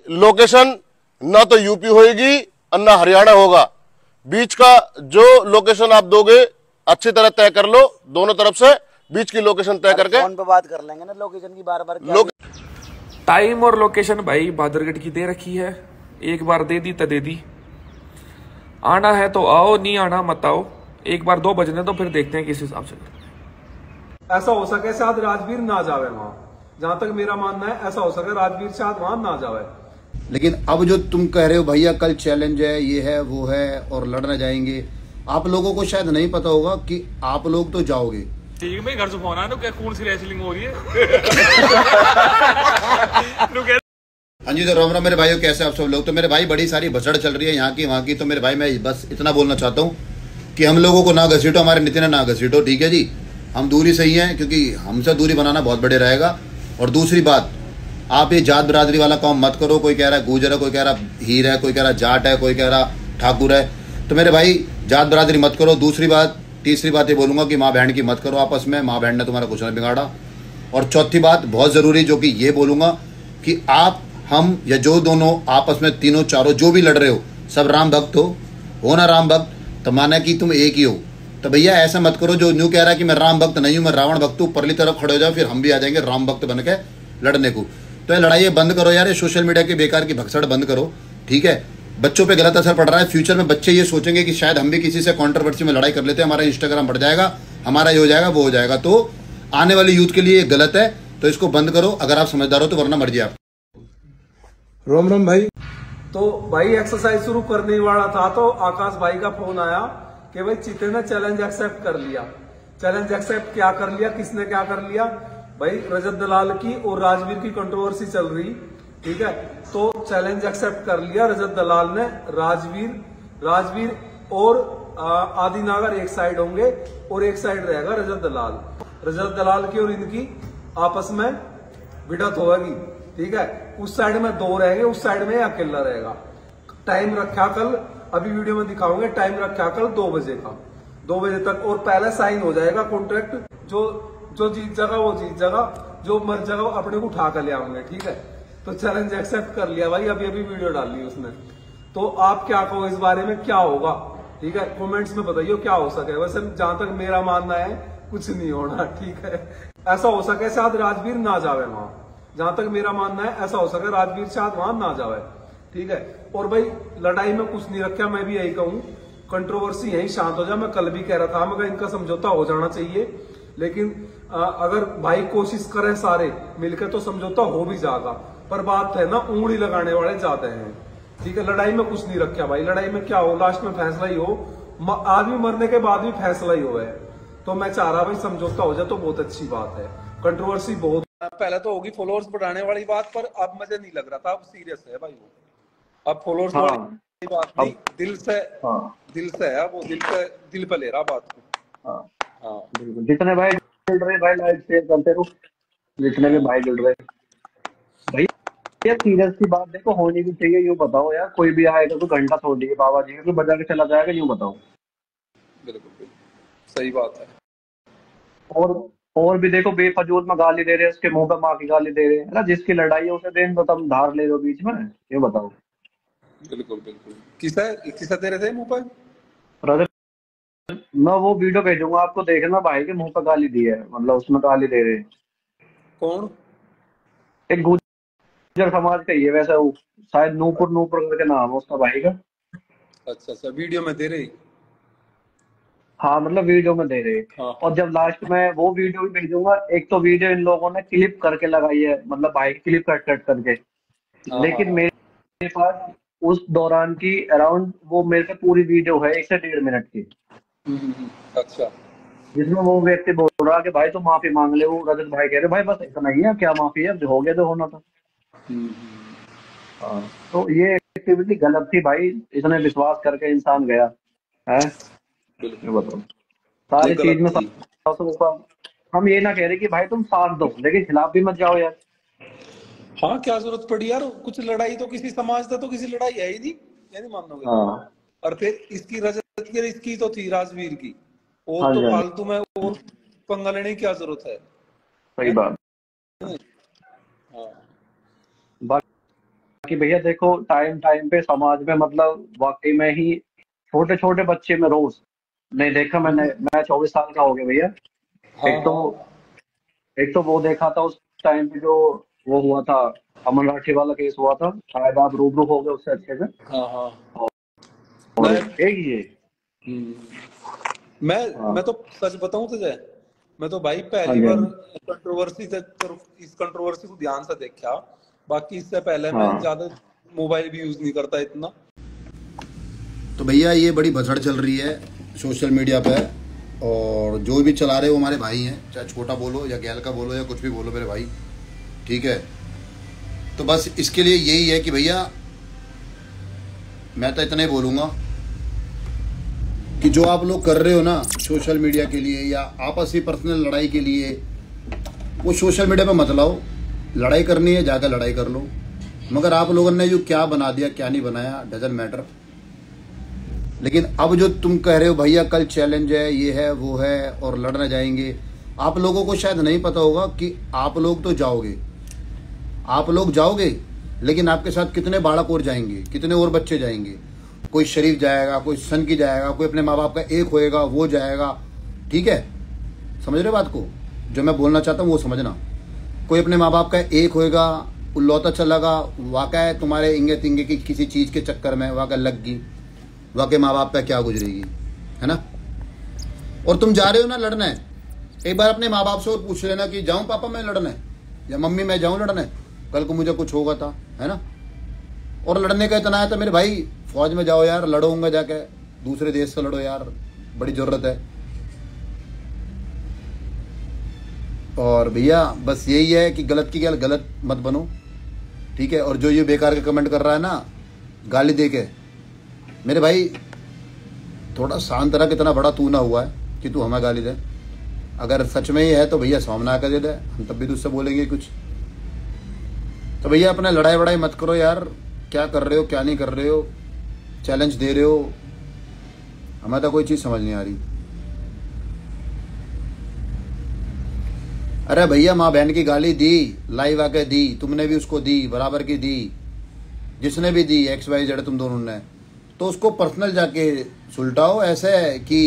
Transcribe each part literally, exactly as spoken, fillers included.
Location ना तो UP होगी और ना हरियाणा होगा। बीच का जो लोकेशन आप दोगे अच्छी तरह तय कर लो, दोनों तरफ से बीच की लोकेशन तय करके फोन पे बात कर लेंगे ना लोकेशन की, बार बार क्या लोग टाइम और लोकेशन भाई बहादुरगढ़ की दे रखी है, एक बार दे दी तो दे दी। आना है तो आओ, नहीं आना मत आओ। एक बार दो बजने तो फिर देखते हैं किस हिसाब से। ऐसा हो सके शायद राजवीर ना जावे वहां, जहां तक मेरा मानना है ऐसा हो सके राजवीर शायद वहां ना जावे। लेकिन अब जो तुम कह रहे हो भैया कल चैलेंज है, ये है वो है और लड़ना जाएंगे, आप लोगों को शायद नहीं पता होगा कि आप लोग तो जाओगे। ठीक है, घर से फोन आया क्या कौन सी रेसलिंग हो रही है। हाँ जी, तो राम राम मेरे भाइयों, कैसे आप सब लोग। तो मेरे भाई बड़ी सारी भसड़ चल रही है यहाँ की वहाँ की। तो मेरे भाई मैं बस इतना बोलना चाहता हूँ कि हम लोगों को ना घसीटो, हमारे नितिन ना घसीटो, ठीक है जी। हम दूरी सही हैं क्योंकि हमसे दूरी बनाना बहुत बड़े रहेगा। और दूसरी बात, आप ये जात बिरादरी वाला काम मत करो। कोई कह रहा है गुजर है, कोई कह रहा हीर है, कोई कह रहा जाट है, कोई कह रहा ठाकुर है। तो मेरे भाई जात बिरादरी मत करो। दूसरी बात, तीसरी बात ये बोलूंगा कि माँ बहन की मत करो आपस में, माँ बहन ने तुम्हारा कुछ नहीं बिगाड़ा। और चौथी बात बहुत ज़रूरी, जो कि ये बोलूंगा कि आप हम या जो दोनों आपस में तीनों चारों जो भी लड़ रहे हो सब राम भक्त हो हो ना राम भक्त, तो माना कि तुम एक ही हो। तो भैया ऐसा मत करो जो न्यू कह रहा है कि मैं राम भक्त नहीं हूँ, मैं रावण भक्त हूँ, परली तरफ खड़े हो जाओ, फिर हम भी आ जाएंगे राम भक्त बन के लड़ने को। तो ये लड़ाई बंद करो यार, ये सोशल मीडिया की बेकार की भगसड़ बंद करो, ठीक है। बच्चों पे गलत असर पड़ रहा है। फ्यूचर में बच्चे ये सोचेंगे कि शायद हम भी किसी से कंट्रोवर्सी में लड़ाई कर लेते हैं, हमारा इंस्टाग्राम बढ़ जाएगा, हमारा ये हो जाएगा वो हो जाएगा। तो आने वाली यूथ के लिए ये गलत है, तो इसको बंद करो अगर आप समझदार हो तो, वरना मर जाए आप। रोम रोम भाई। तो भाई एक्सरसाइज शुरू करने वाला था तो आकाश भाई का फोन आया कि भाई चीते ने चैलेंज एक्सेप्ट कर लिया। चैलेंज एक्सेप्ट क्या कर लिया, किसने क्या कर लिया भाई? रजत दलाल की और राजवीर की कंट्रोवर्सी चल रही, ठीक है। तो चैलेंज एक्सेप्ट कर लिया रजत दलाल ने। राजवीर राजवीर और आदिनागर एक साइड होंगे और एक साइड रहेगा रजत दलाल। रजत दलाल की और इनकी आपस में भिड़त होगी, ठीक है। उस साइड में दो रहेंगे, उस साइड में अकेला रहेगा। टाइम रखा कल, अभी वीडियो में दिखाऊंगे, टाइम रखा कल दो बजे का, दो बजे तक। और पहले साइन हो जाएगा कॉन्ट्रैक्ट, जो जो जीत जाएगा वो जीत जाएगा, जो मर जाएगा वो अपने को उठा कर ले आऊंगे, ठीक है। तो चैलेंज एक्सेप्ट कर लिया भाई, अभी अभी वीडियो डाली उसने। तो आप क्या कहो इस बारे में, क्या होगा, ठीक है, कमेंट्स में बताइए क्या हो सके। वैसे जहां तक मेरा मानना है कुछ नहीं होना, ठीक है। ऐसा हो सके शायद राजवीर ना जावे वहां, जहां तक मेरा मानना है ऐसा हो सके राजवीर शायद वहां ना जावे, ठीक है। और भाई लड़ाई में कुछ नहीं रखा, मैं भी यही कहूं, कंट्रोवर्सी यही शांत हो जाए। मैं कल भी कह रहा था मगर इनका समझौता हो जाना चाहिए, लेकिन आ, अगर भाई कोशिश करें सारे मिलकर तो समझौता हो भी जाएगा। पर बात है ना, उंगली लगाने वाले ज्यादा हैं, ठीक है। लड़ाई में कुछ नहीं रखा भाई, लड़ाई में क्या हो, लास्ट में फैसला ही हो, आदमी मरने के बाद भी फैसला ही हो है। तो मैं चाह रहा भाई समझौता हो जाए तो बहुत अच्छी बात है। कंट्रोवर्सी बहुत पहले तो होगी फॉलोअर्स बढ़ाने वाली बात, पर अब मुझे नहीं लग रहा था, अब सीरियस है भाई वो। अब फॉलोअर्स हाँ, वाली बात नहीं, दिल से हाँ, दिल से है वो, दिल से दिल पे ले रहा बात को। हाँ हाँ बिल्कुल। जितने भाई जुड़ रहे भाई लाइक शेयर करते रहो, जितने भी भाई जुड़ रहे भाई, ये सीरियस की बात देखो होनी भी चाहिए। यूँ बताओ यार, कोई भी आएगा तो घंटा छोड़ दिए बाबा जी को बजा के चला जाएगा, यूँ बताओ। बिल्कुल बिल्कुल सही बात है। और और भी देखो बेफजूल में गाली दे रहे हैं, उसके मुंह पे माँ की गाली दे रहे हैं ना। जिसकी लड़ाई है उसे देन तो तुम धार ले लो बीच में, ये बताओ। बिल्कुल बिल्कुल। किसा किसा दे रहे थे मुंह पर? मैं वो वीडियो भेजूंगा आपको, देखना भाई के मुंह पर गाली दी है, मतलब उसमें गाली दे रहे हैं। कौन? एक गुर्जर समाज का ही है वैसे, वो शायद नूपुर नूपुर करके नाम है उसका भाई का। अच्छा अच्छा, वीडियो में दे रही? हाँ मतलब वीडियो में दे रहे हैं। हाँ। और जब लास्ट में वो वीडियो भी भेजूंगा, एक तो वीडियो इन लोगों ने क्लिप करके लगाई है, मतलब भाई क्लिप कट कट करके। हाँ, लेकिन हाँ, मेरे पास उस दौरान की अराउंड वो मेरे पे पूरी वीडियो है एक से डेढ़ मिनट की। अच्छा। जिसमें वो व्यक्ति बोल रहा कि भाई तो माफी मांग ले, वो रजत भाई कह रहे भाई बस इतना ही है, क्या माफी है, जो हो गया तो होना था। हाँ, तो ये एक्टिविटी गलत थी भाई, इतने विश्वास करके इंसान गया है। बताओ सारी चीज में हम ये ना कह रहे कि भाई तुम साथ दो, लेकिन खिलाफ भी मत जाओ यार। हाँ क्या जरूरत पड़ी यार, कुछ लड़ाई तो किसी समाज से तो किसी लड़ाई है ही नहीं, ये नहीं मानोगे। हाँ। और फिर इसकी रजत की, इसकी तो थी राजवीर की, और हाँ, तो फालतू में और पंगा लेने की क्या जरूरत है। सही बात। हाँ। कि भैया देखो टाइम टाइम पे समाज में मतलब वाकई में ही छोटे छोटे बच्चे में रोज नहीं देखा मैंने। मैं चौबीस साल का हो गया भैया। एक तो एक तो वो देखा था उस टाइम पे जो वो हुआ था, अमन राठी वाला केस हुआ था, शायद आप रूबरू हो गए उससे अच्छे से। हाँ हाँ। और मैं एक ये मैं हाँ। मैं तो सच बताऊं तुझे, मैं तो भाई हाँ पहली जी, बार हाँ जी। कंट्रोवर्सी से इस कंट्रोवर्सी को ध्यान से देखा। बाकी इससे पहले मैं हाँ ज्यादा मोबाइल भी यूज नहीं करता इतना। तो भैया ये बड़ी भसड़ चल रही है सोशल मीडिया पे, और जो भी चला रहे वो हमारे भाई हैं, चाहे छोटा बोलो या गैल का बोलो या कुछ भी बोलो मेरे भाई, ठीक है। तो बस इसके लिए यही है कि भैया मैं तो इतना ही बोलूँगा कि जो आप लोग कर रहे हो ना सोशल मीडिया के लिए या आपसी पर्सनल लड़ाई के लिए, वो सोशल मीडिया पे मत लाओ। लड़ाई करनी है जाकर लड़ाई कर लो, मगर आप लोगों ने जो क्या बना दिया क्या नहीं बनाया डजंट मैटर। लेकिन अब जो तुम कह रहे हो भैया कल चैलेंज है, ये है वो है और लड़ने जाएंगे, आप लोगों को शायद नहीं पता होगा कि आप लोग तो जाओगे, आप लोग जाओगे, लेकिन आपके साथ कितने बालक और जाएंगे, कितने और बच्चे जाएंगे। कोई शरीफ जाएगा, कोई सन की जाएगा, कोई अपने माँ बाप का एक होएगा वो जाएगा, ठीक है। समझ रहे बात को, जो मैं बोलना चाहता हूँ वो समझना। कोई अपने माँ बाप का एक होएगा, उल्लौता चलागा, वाक़ा है तुम्हारे इंगे तिंगे की किसी चीज़ के चक्कर में वाक़ा लग गई, वाकई माँ बाप पे क्या गुजरेगी, है ना। और तुम जा रहे हो ना लड़ने, एक बार अपने माँ बाप से और पूछ लेना कि जाऊं पापा मैं लड़ने, या मम्मी मैं जाऊं लड़ने, कल को मुझे कुछ होगा था, है ना। और लड़ने का इतना है तो मेरे भाई फौज में जाओ यार, लड़ोगे जाके दूसरे देश से लड़ो यार, बड़ी जरूरत है। और भैया बस यही है कि गलत की गल गलत मत बनो, ठीक है। और जो ये बेकार के कमेंट कर रहा है ना गाली दे के, मेरे भाई थोड़ा शांत रहा, कितना बड़ा तू ना हुआ है कि तू हमें गाली दे। अगर सच में ही है तो भैया सामने आकर दे दे, हम तब भी तुझसे बोलेंगे कुछ। तो भैया अपने लड़ाई वड़ाई मत करो यार, क्या कर रहे हो क्या नहीं कर रहे हो, चैलेंज दे रहे हो, हमें तो कोई चीज़ समझ नहीं आ रही। अरे भैया माँ बहन की गाली दी, लाइव आके दी, तुमने भी उसको दी, बराबर की दी, जिसने भी दी एक्स वाई जेड तुम दोनों ने, तो उसको पर्सनल जाके सुलटाओ। ऐसे है कि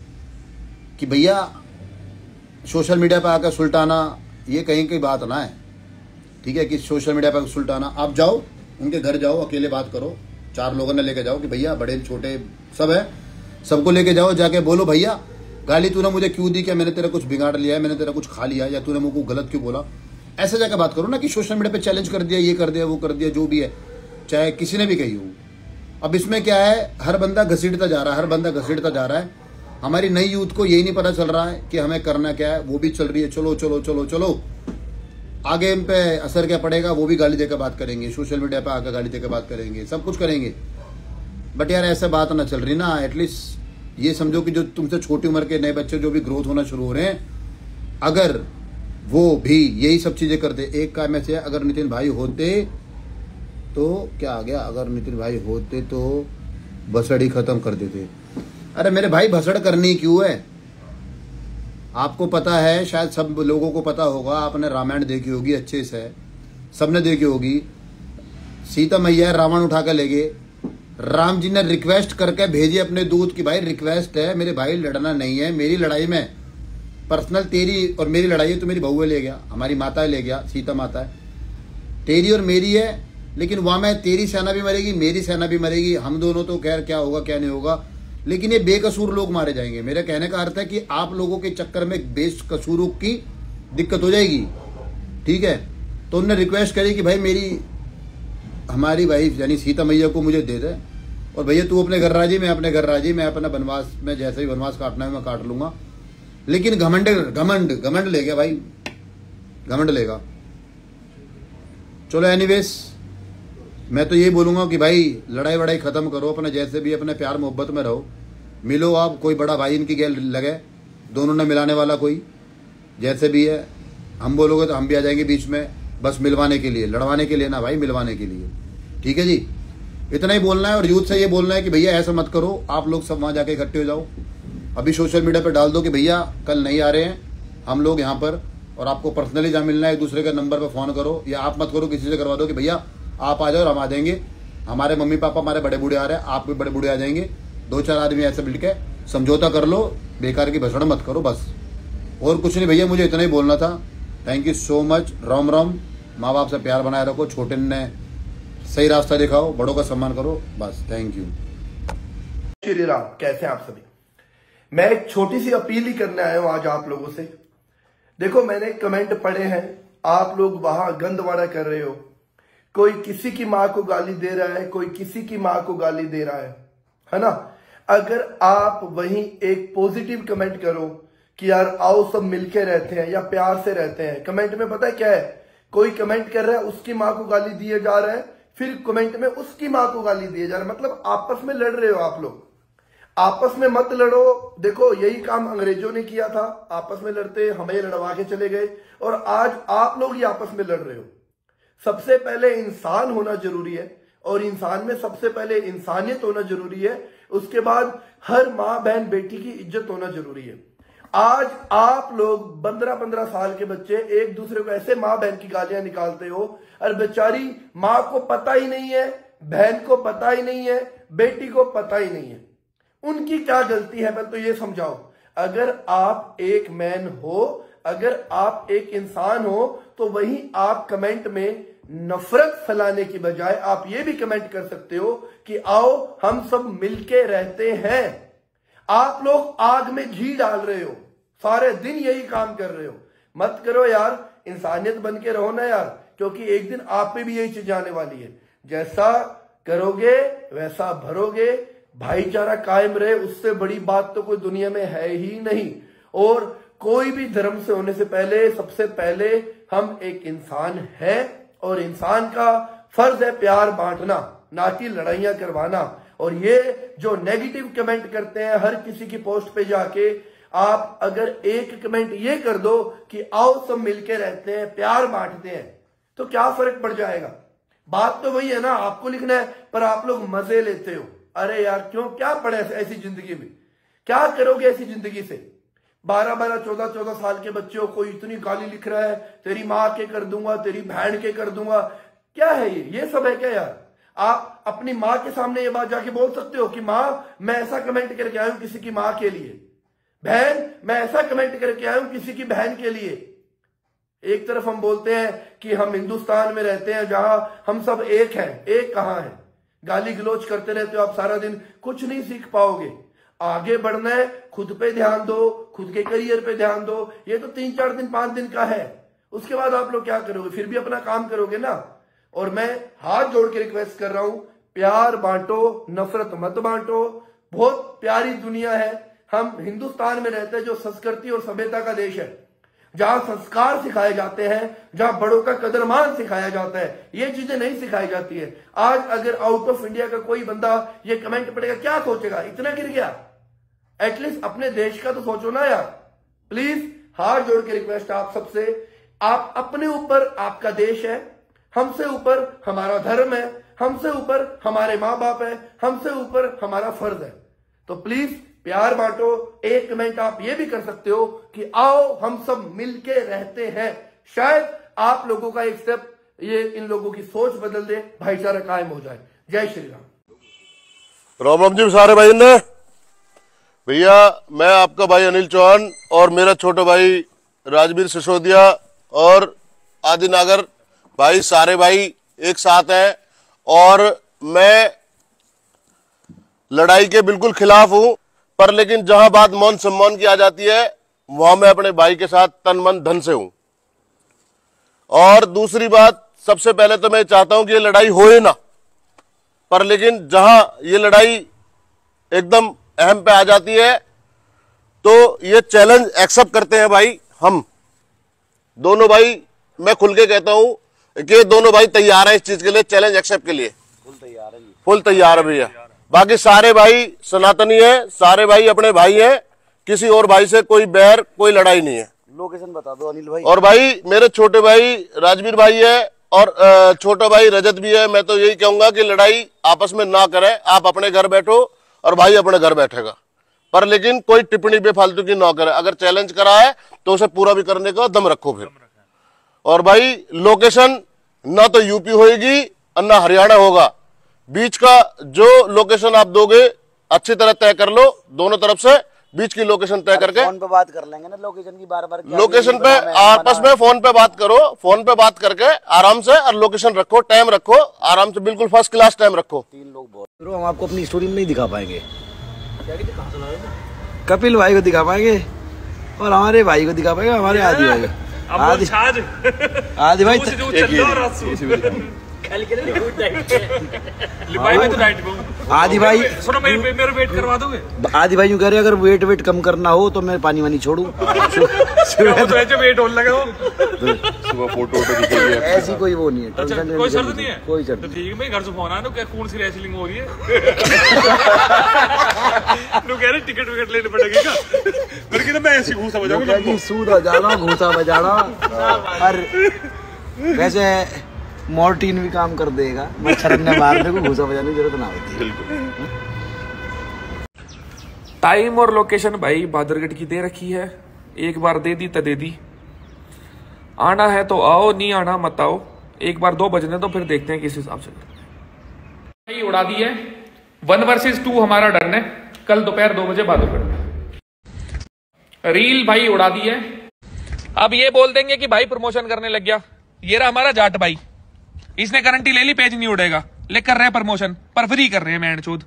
कि भैया सोशल मीडिया पे आकर सुलटाना ये कहीं की बात ना है, ठीक है। कि सोशल मीडिया पे सुलटाना, आप जाओ उनके घर जाओ, अकेले बात करो, चार लोगों ने लेके जाओ कि भैया बड़े छोटे सब है, सबको लेके जाओ, जाके बोलो भैया गाली तूने मुझे क्यों दी, क्या मैंने तेरा कुछ बिगाड़ लिया है, मैंने तेरा कुछ खा लिया, या तूने मुझको गलत क्यों बोला। ऐसे जाके बात करो ना कि सोशल मीडिया पे चैलेंज कर दिया, ये कर दिया वो कर दिया, जो भी है चाहे किसी ने भी कही हो। अब इसमें क्या है, हर बंदा घसीटता जा रहा है, हर बंदा घसीटता जा रहा है। हमारी नई यूथ को यही नहीं पता चल रहा है कि हमें करना क्या है, वो भी चल रही है चलो चलो चलो चलो। आगे इन पे असर क्या पड़ेगा, वो भी गाली देकर बात करेंगे, सोशल मीडिया पे आकर गाली देकर बात करेंगे, सब कुछ करेंगे। बट यार ऐसे बात ना चल रही ना। एटलीस्ट ये समझो कि जो तुमसे छोटी उम्र के नए बच्चे जो भी ग्रोथ होना शुरू हो रहे हैं, अगर वो भी यही सब चीजें करते, एक काम ऐसे है, अगर नितिन भाई होते तो क्या आ गया, अगर नितिन भाई होते तो भसड़ ही खत्म कर देते। अरे मेरे भाई भसड़ करनी क्यों है, आपको पता है, शायद सब लोगों को पता होगा, आपने रामायण देखी होगी अच्छे से, सबने देखी होगी। सीता मैया रावण उठा कर ले गए, राम जी ने रिक्वेस्ट करके भेजी अपने दूत की भाई रिक्वेस्ट है मेरे भाई लड़ना नहीं है, मेरी लड़ाई में पर्सनल तेरी और मेरी लड़ाई है तो मेरी बहू ले गया, हमारी माता ले गया, सीता माता है, तेरी और मेरी है, लेकिन वहां में तेरी सेना भी मरेगी मेरी सेना भी मरेगी, हम दोनों तो खैर क्या होगा क्या नहीं होगा, लेकिन ये बेकसूर लोग मारे जाएंगे। मेरे कहने का अर्थ है कि आप लोगों के चक्कर में बेकसूरों की दिक्कत हो जाएगी, ठीक है। तो उन्होंने रिक्वेस्ट करी कि भाई मेरी हमारी वाइफ यानी सीता मैया को मुझे दे दे, और भैया तू अपने घर राजी, मैं अपने घर राजी, मैं अपना वनवास में जैसे ही वनवास काटना है मैं काट लूंगा। लेकिन घमंड घमंड घमंड ले गया भाई, घमंड लेगा। चलो एनीवेज मैं तो यही बोलूंगा कि भाई लड़ाई वड़ाई खत्म करो, अपने जैसे भी अपने प्यार मोहब्बत में रहो, मिलो आप, कोई बड़ा भाई इनकी गैल लगे, दोनों ने मिलाने वाला कोई जैसे भी है, हम बोलोगे तो हम भी आ जाएंगे बीच में, बस मिलवाने के लिए, लड़वाने के लिए ना भाई, मिलवाने के लिए, ठीक है जी। इतना ही बोलना है। और यूथ से ये बोलना है कि भैया ऐसा मत करो, आप लोग सब वहां जाके इकट्ठे हो जाओ, अभी सोशल मीडिया पे डाल दो कि भैया कल नहीं आ रहे हैं हम लोग यहाँ पर, और आपको पर्सनली जहाँ मिलना है एक दूसरे के नंबर पर फोन करो, या आप मत करो, किसी से करवा दो कि भैया आप आ जाओ, रमा देंगे। हमारे मम्मी पापा हमारे बड़े बूढ़े आ रहे हैं, आप भी बड़े बूढ़े आ जाएंगे। दो चार आदमी ऐसे मिल के समझौता कर लो, बेकार की भसड़ मत करो बस। और कुछ नहीं भैया, मुझे इतना ही बोलना था। Thank you so much. Ram Ram. माँ बाप से प्यार बनाए रखो, छोटे ने सही रास्ता दिखाओ, बड़ों का सम्मान करो, बस। Thank you. श्री राम। कैसे हैं आप सभी? मैं एक छोटी सी अपील ही करने आया हूं आज आप लोगों से। देखो, मैंने कमेंट पढ़े हैं, आप लोग वहां गंदवाड़ा कर रहे हो। कोई किसी की मां को गाली दे रहा है, कोई किसी की मां को गाली दे रहा है, है ना। अगर आप वहीं एक पॉजिटिव कमेंट करो कि यार आओ सब मिलके रहते हैं या प्यार से रहते हैं। कमेंट में पता है क्या है, कोई कमेंट कर रहा है उसकी मां को गाली दिए जा रहा है, फिर कमेंट में उसकी मां को गाली दिए जा रहा है। मतलब आपस में लड़ रहे हो आप लोग। आपस में मत लड़ो। देखो, यही काम अंग्रेजों ने किया था, आपस में लड़ते हमें लड़वा के चले गए, और आज आप लोग ही आपस में लड़ रहे हो। सबसे पहले इंसान होना जरूरी है, और इंसान में सबसे पहले इंसानियत होना जरूरी है। उसके बाद हर माँ बहन बेटी की इज्जत होना जरूरी है। आज आप लोग पंद्रह पंद्रह साल के बच्चे एक दूसरे को ऐसे माँ बहन की गालियां निकालते हो, और बेचारी माँ को पता ही नहीं है, बहन को पता ही नहीं है, बेटी को पता ही नहीं है। उनकी क्या गलती है, पहले तो ये समझाओ। अगर आप एक मैन हो, अगर आप एक इंसान हो, तो वहीं आप कमेंट में नफरत फैलाने की बजाय आप ये भी कमेंट कर सकते हो कि आओ हम सब मिलके रहते हैं। आप लोग आग में घी डाल रहे हो, सारे दिन यही काम कर रहे हो। मत करो यार, इंसानियत बन के रहो ना यार, क्योंकि एक दिन आप पे भी यही चीज आने वाली है। जैसा करोगे वैसा भरोगे। भाईचारा कायम रहे, उससे बड़ी बात तो कोई दुनिया में है ही नहीं। और कोई भी धर्म से होने से पहले सबसे पहले हम एक इंसान हैं, और इंसान का फर्ज है प्यार बांटना, ना कि लड़ाइयां करवाना। और ये जो नेगेटिव कमेंट करते हैं हर किसी की पोस्ट पे जाके, आप अगर एक कमेंट ये कर दो कि आओ सब मिलके रहते हैं, प्यार बांटते हैं, तो क्या फर्क पड़ जाएगा? बात तो वही है ना, आपको लिखना है, पर आप लोग मजे लेते हो। अरे यार क्यों, क्या पड़े ऐसी जिंदगी में? क्या करोगे ऐसी जिंदगी से? बारह बारह चौदह चौदह साल के बच्चों को इतनी गाली लिख रहा है, तेरी माँ के कर दूंगा, तेरी बहन के कर दूंगा। क्या है ये ये सब है क्या यार? आप अपनी माँ के सामने ये बात जाके बोल सकते हो कि माँ मैं ऐसा कमेंट करके आया हूं किसी की माँ के लिए, बहन मैं ऐसा कमेंट करके आया हूं किसी की बहन के लिए। एक तरफ हम बोलते हैं कि हम हिंदुस्तान में रहते हैं जहां हम सब एक हैं, एक कहां है? गाली गलोच करते रहते हो आप सारा दिन, कुछ नहीं सीख पाओगे। आगे बढ़ना है, खुद पे ध्यान दो, खुद के करियर पे ध्यान दो। ये तो तीन चार दिन पांच दिन का है, उसके बाद आप लोग क्या करोगे? फिर भी अपना काम करोगे ना। और मैं हाथ जोड़ के रिक्वेस्ट कर रहा हूं, प्यार बांटो, नफरत मत बांटो। बहुत प्यारी दुनिया है, हम हिंदुस्तान में रहते हैं जो संस्कृति और सभ्यता का देश है, जहां संस्कार सिखाए जाते हैं, जहां बड़ों का कदर मान सिखाया जाता है। ये चीजें नहीं सिखाई जाती है। आज अगर आउट ऑफ इंडिया का कोई बंदा ये कमेंट पढ़ेगा, क्या सोचेगा? इतना गिर गया। एटलीस्ट अपने देश का तो सोचो ना यार। प्लीज हाथ जोड़ के रिक्वेस्ट आप सबसे, आप अपने ऊपर आपका देश है, हमसे ऊपर हमारा धर्म है, हमसे ऊपर हमारे माँ बाप है, हमसे ऊपर हमारा फर्ज है। तो प्लीज प्यार बांटो। एक कमेंट आप ये भी कर सकते हो कि आओ हम सब मिलके रहते हैं। शायद आप लोगों का एक स्टेप ये इन लोगों की सोच बदल दे, भाईचारा कायम हो जाए। जय श्री राम। राम राम जी सारे भाई ने। भैया मैं आपका भाई अनिल चौहान और मेरा छोटा भाई राजवीर सिसोदिया और आदिनागर भाई, सारे भाई एक साथ हैं। और मैं लड़ाई के बिल्कुल खिलाफ हूं, पर लेकिन जहां बात मान सम्मान की आ जाती है वहां मैं अपने भाई के साथ तन मन धन से हूं। और दूसरी बात, सबसे पहले तो मैं चाहता हूं कि ये लड़ाई होए ना, पर लेकिन जहां ये लड़ाई एकदम अहम पे आ जाती है तो ये चैलेंज एक्सेप्ट करते हैं भाई। हम दोनों भाई, मैं खुल के कहता हूं कि दोनों भाई तैयार हैं इस चीज के लिए, चैलेंज एक्सेप्ट के लिए फुल तैयार है, फुल तैयार है भैया। बाकी सारे भाई सनातनी है, सारे भाई अपने भाई हैं, किसी और भाई से कोई बैर कोई लड़ाई नहीं है। लोकेशन बता दो अनिल भाई। और भाई मेरे छोटे भाई राजवीर भाई है और छोटा भाई रजत भी है। मैं तो यही कहूंगा कि लड़ाई आपस में ना करें, आप अपने घर बैठो और भाई अपने घर बैठेगा, पर लेकिन कोई टिप्पणी बेफालतू की ना करे। अगर चैलेंज करा है तो उसे पूरा भी करने का दम रखो फिर। और भाई लोकेशन ना तो यूपी होएगी अन्ना हरियाणा होगा। बीच का जो लोकेशन आप दोगे अच्छी तरह तय कर लो, दोनों तरफ से बीच की लोकेशन तय करके फोन पे बात कर लेंगे ना, लोकेशन की बार बार लोकेशन पे आपस में फोन पे बात करो, फोन पे बात करके आराम से और लोकेशन रखो, टाइम रखो, आराम से बिल्कुल फर्स्ट क्लास टाइम रखो। तीन लोग बहुत, हम आपको अपनी स्टोरी में नहीं दिखा पाएंगे, कपिल भाई को दिखा पाएंगे और हमारे भाई को दिखा पाएंगे, हमारे आदि भाई को। आदि आदि भाई आदि भाई सुनो, मेरे मेरे वेट करवा दोगे? आदि भाई यूँ कह रहे अगर वेट वेट कम करना हो तो मैं पानी वानी छोड़ू। तो वेट होने लगा हो सुबह फोटो वोटो ऐसी कोई वो नहीं है, अच्छा, कोई शर्त नहीं है, कोई शर्त तो ठीक है। मैं घर से फोन आया क्या कौन सी रेसलिंग हो रही है? तू कह रहे टिकट विकट लेने पड़ेगी क्या? मेरे की तो मैं ऐसी घूसा बजाऊंगा, सूद हो जाना, घूसा बजाना। और वैसे मॉर्टिन भी काम कर देगा, मच्छर ने मारने को घूसा बजाने की जरूरत ना होती। टाइम और लोकेशन भाई बहादुरगढ़ की दे रखी है, एक बार दे दी तो दे दी। आना है तो आओ, नहीं आना मत आओ। एक बार दो बजने तो फिर देखते हैं किस हिसाब से। भाई उड़ा दी है, वन वर्सेस टू हमारा डन है, कल दोपहर दो बजे बहादुरगढ़ में। रील भाई उड़ा दी है। अब ये बोल देंगे कि भाई प्रमोशन करने लग गया। ये रहा हमारा जाट भाई, इसने गारंटी ले ली पेज नहीं उड़ेगा, ले कर रहे हैं प्रमोशन पर फ्री कर रहे हैं मैंड चोद।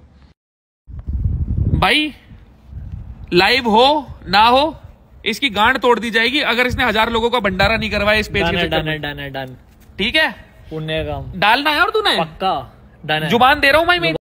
भाई लाइव हो ना हो इसकी गांड तोड़ दी जाएगी अगर इसने हजार लोगों का भंडारा नहीं करवाया इस पेज के डन है, डन है, डन। ठीक है, पुण्य काम डालना है और तूने पक्का डन है। जुबान दे रहा हूं भाई मैं।